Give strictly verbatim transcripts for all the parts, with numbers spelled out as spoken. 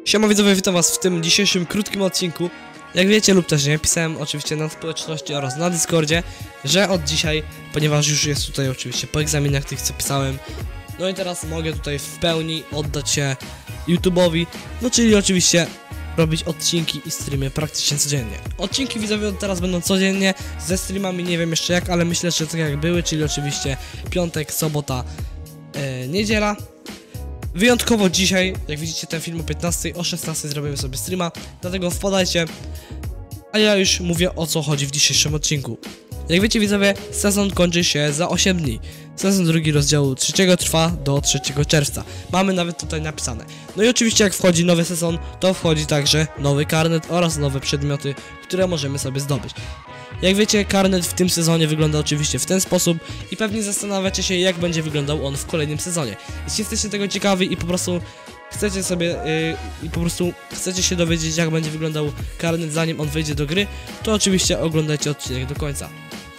Siema widzowie, witam was w tym dzisiejszym krótkim odcinku. Jak wiecie lub też nie, pisałem oczywiście na społeczności oraz na Discordzie, że od dzisiaj, ponieważ już jest tutaj oczywiście po egzaminach tych co pisałem, no i teraz mogę tutaj w pełni oddać się YouTube'owi, no czyli oczywiście robić odcinki i streamy praktycznie codziennie. Odcinki widzowie od teraz będą codziennie, ze streamami nie wiem jeszcze jak, ale myślę, że tak jak były, czyli oczywiście piątek, sobota, yy, niedziela. Wyjątkowo dzisiaj, jak widzicie ten film o piętnastej, o szesnastej zrobimy sobie streama, dlatego wpadajcie, a ja już mówię o co chodzi w dzisiejszym odcinku. Jak wiecie widzowie, sezon kończy się za osiem dni. Sezon drugi rozdziału trzeciego trwa do trzeciego czerwca. Mamy nawet tutaj napisane. No i oczywiście jak wchodzi nowy sezon, to wchodzi także nowy karnet oraz nowe przedmioty, które możemy sobie zdobyć. Jak wiecie, karnet w tym sezonie wygląda oczywiście w ten sposób i pewnie zastanawiacie się, jak będzie wyglądał on w kolejnym sezonie. Jeśli jesteście tego ciekawi i po prostu chcecie sobie yy, i po prostu chcecie się dowiedzieć, jak będzie wyglądał karnet zanim on wyjdzie do gry, to oczywiście oglądajcie odcinek do końca.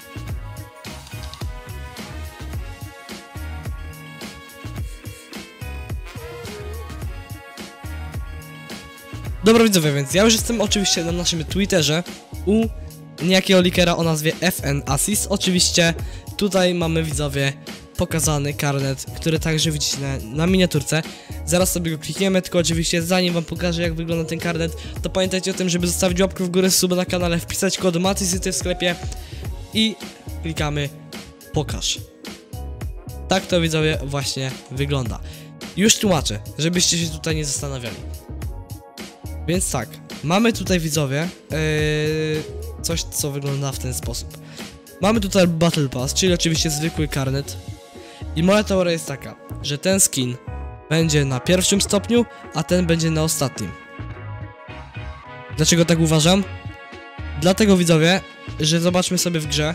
Dobra widzowie, więc ja już jestem oczywiście na naszym Twitterze u niejakiego leakera o nazwie F N Assist. Oczywiście tutaj mamy widzowie pokazany karnet, który także widzicie na, na miniaturce. Zaraz sobie go klikniemy, tylko oczywiście zanim wam pokażę jak wygląda ten karnet, to pamiętajcie o tym, żeby zostawić łapkę w górę, suba na kanale, wpisać kod MATICITY w sklepie i klikamy pokaż. Tak to widzowie właśnie wygląda. Już tłumaczę, żebyście się tutaj nie zastanawiali. Więc tak, mamy tutaj widzowie yy, coś co wygląda w ten sposób. Mamy tutaj Battle Pass, czyli oczywiście zwykły karnet. I moja teoria jest taka, że ten skin będzie na pierwszym stopniu, a ten będzie na ostatnim. Dlaczego tak uważam? Dlatego widzowie, że zobaczmy sobie w grze.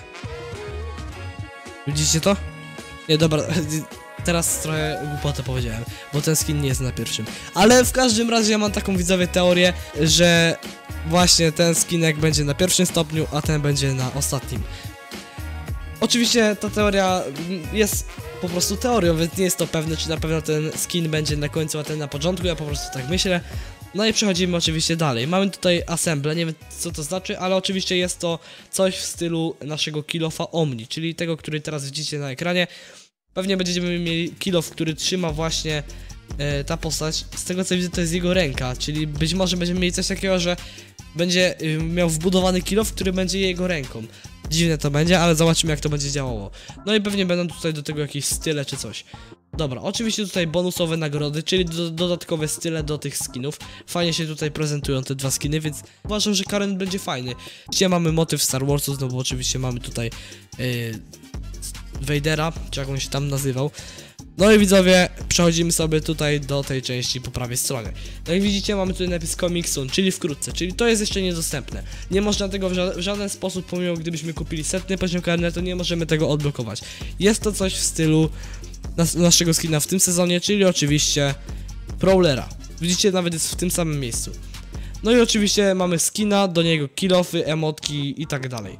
Widzicie to? Nie, dobra, teraz trochę głupotę powiedziałem, bo ten skin nie jest na pierwszym. Ale w każdym razie ja mam taką widzowie teorię, że właśnie ten skinek będzie na pierwszym stopniu, a ten będzie na ostatnim. Oczywiście ta teoria jest po prostu teorią, więc nie jest to pewne, czy na pewno ten skin będzie na końcu, a ten na początku, ja po prostu tak myślę. No i przechodzimy oczywiście dalej. Mamy tutaj assemble, nie wiem co to znaczy, ale oczywiście jest to coś w stylu naszego kill-offa Omni, czyli tego, który teraz widzicie na ekranie. Pewnie będziemy mieli kill-off, który trzyma właśnie e, ta postać. Z tego co widzę to jest jego ręka, czyli być może będziemy mieli coś takiego, że będzie y, miał wbudowany kill-off, który będzie jego ręką. Dziwne to będzie, ale zobaczymy jak to będzie działało. No i pewnie będą tutaj do tego jakieś style czy coś. Dobra, oczywiście tutaj bonusowe nagrody, czyli do, dodatkowe style do tych skinów. Fajnie się tutaj prezentują te dwa skiny, więc uważam, że karnet będzie fajny. Dzisiaj mamy motyw Star Warsów, no bo oczywiście mamy tutaj yy, Vadera, czy jak on się tam nazywał. No i widzowie, przechodzimy sobie tutaj do tej części po prawej stronie. Jak widzicie mamy tutaj napis Coming Soon, czyli wkrótce, czyli to jest jeszcze niedostępne. Nie można tego w, ża w żaden sposób, pomimo gdybyśmy kupili setny poziom karnetu, nie możemy tego odblokować. Jest to coś w stylu nas naszego skina w tym sezonie, czyli oczywiście Prowlera. Widzicie, nawet jest w tym samym miejscu. No i oczywiście mamy skina, do niego kill-offy, emotki i tak dalej.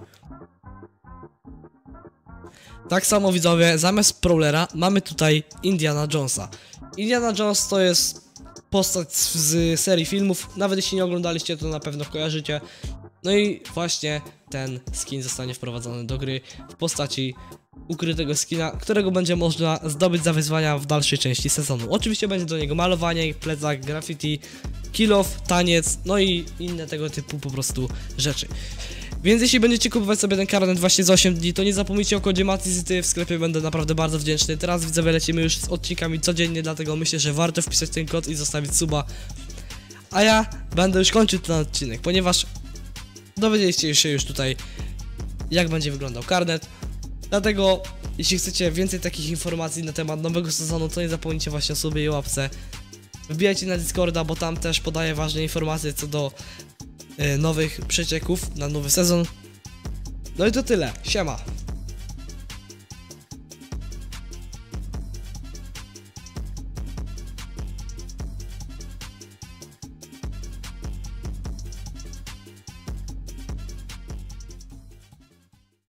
Tak samo widzowie, zamiast Prowlera mamy tutaj Indiana Jonesa. Indiana Jones to jest postać z serii filmów, nawet jeśli nie oglądaliście to na pewno kojarzycie. No i właśnie ten skin zostanie wprowadzony do gry w postaci ukrytego skina, którego będzie można zdobyć za wyzwania w dalszej części sezonu. Oczywiście będzie do niego malowanie, plecak, graffiti, kill-off, taniec, no i inne tego typu po prostu rzeczy. Więc jeśli będziecie kupować sobie ten karnet właśnie za osiem dni, to nie zapomnijcie o kodzie MATICITY w sklepie, będę naprawdę bardzo wdzięczny. Teraz widzowie lecimy już z odcinkami codziennie, dlatego myślę, że warto wpisać ten kod i zostawić suba. A ja będę już kończył ten odcinek, ponieważ dowiedzieliście się już tutaj jak będzie wyglądał karnet. Dlatego jeśli chcecie więcej takich informacji na temat nowego sezonu, to nie zapomnijcie właśnie o sobie i łapce. Wbijajcie na Discorda, bo tam też podaję ważne informacje co do nowych przecieków na nowy sezon. No i to tyle, siema.